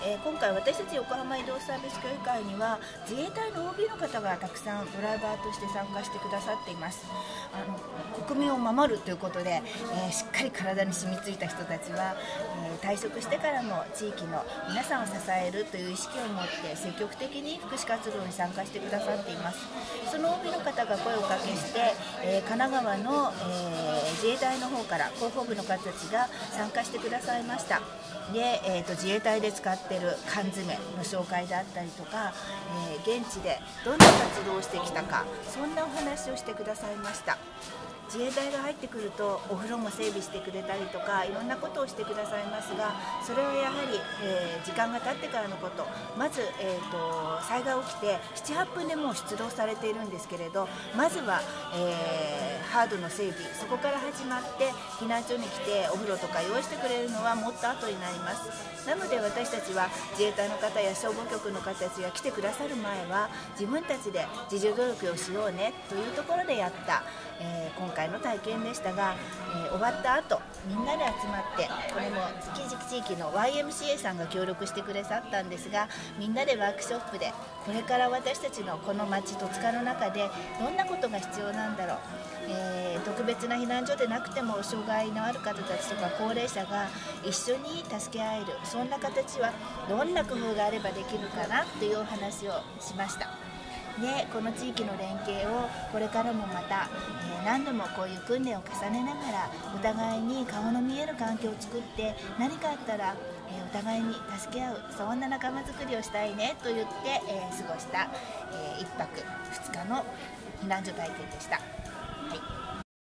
今回私たち横浜移動サービス協議会には自衛隊の OB の方がたくさんドライバーとして参加してくださっています。国民を守るということで、しっかり体に染みついた人たちは、退職してからも地域の皆さんを支えるという意識を持って積極的に福祉活動に参加してくださっています。その OB の方が声をかけして、神奈川の、自衛隊の方から広報部の方たちが参加してくださいました。で、自衛隊で使っている缶詰の紹介であったりとか、現地でどんな活動をしてきたか、そんなお話をしてくださいました。自衛隊が入ってくるとお風呂も整備してくれたりとかいろんなことをしてくださいますが、それはやはり、時間が経ってからのこと。まず、災害起きて 7,8 分でもう出動されているんですけれど、まずは、ハードの整備、そこから始まって避難所に来てお風呂とか用意してくれるのはもっと後になります。なので私たちは自衛隊の方や消防局の方たちが来てくださる前は自分たちで自助努力をしようねというところでやった、今回の体験でしたが、終わった後みんなで集まって、これも地域の YMCA さんが協力してくださったんですが、みんなでワークショップでこれから私たちのこの町戸塚の中でどんなことが必要なんだろう、特別な避難所でなくても障害のある方たちとか高齢者が一緒に助け合える、そんな形はどんな工夫があればできるかなというお話をしました。で、この地域の連携をこれからもまた、何度もこういう訓練を重ねながらお互いに顔の見える環境を作って、何かあったら、お互いに助け合う、そんな仲間づくりをしたいねと言って、過ごした、1泊2日の避難所体験でした。